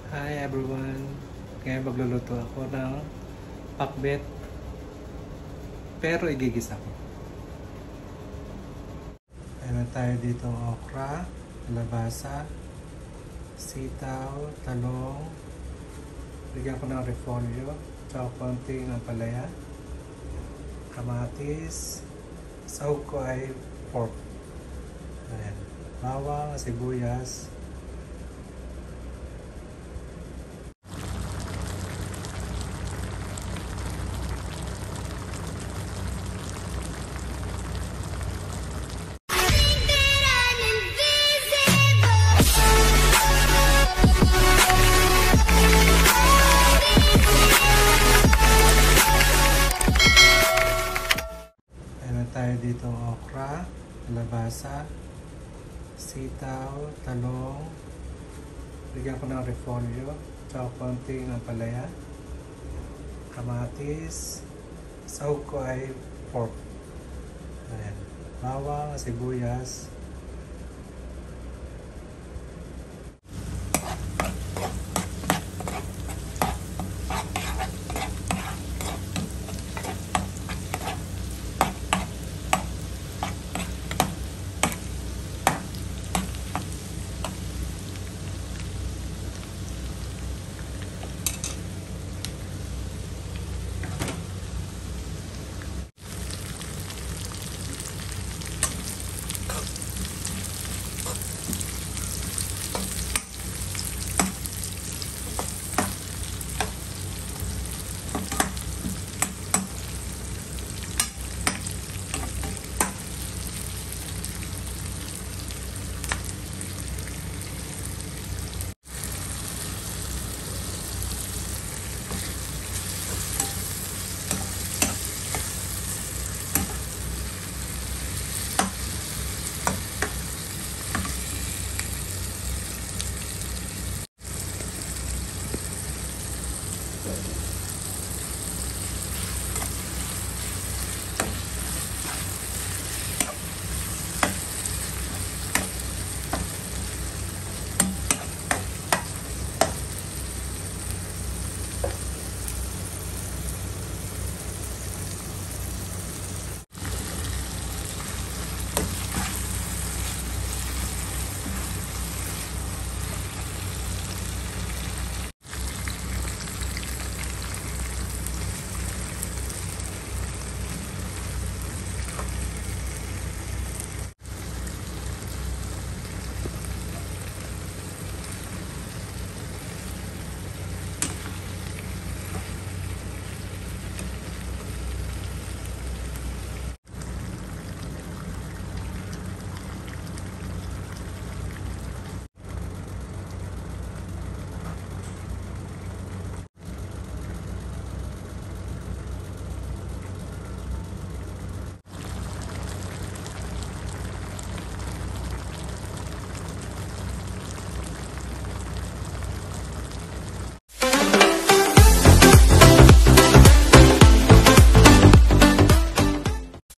Hi everyone! Ngayon magluluto ako ng pakbet pero igigisa ko. Meron tayo dito okra, kalabasa, sitaw, talong, bigyan ko ng repolyo, tsaka konting ampalaya, kamatis, sahog ko ay pork. Ayan. Bawang, sibuyas, tayo dito okra, kalabasa, sitaw, talong, bigyan ko ng repolyo, tsaka konting ampalaya, kamatis, sahog ko ay pork. Ayan. Bawang, sibuyas,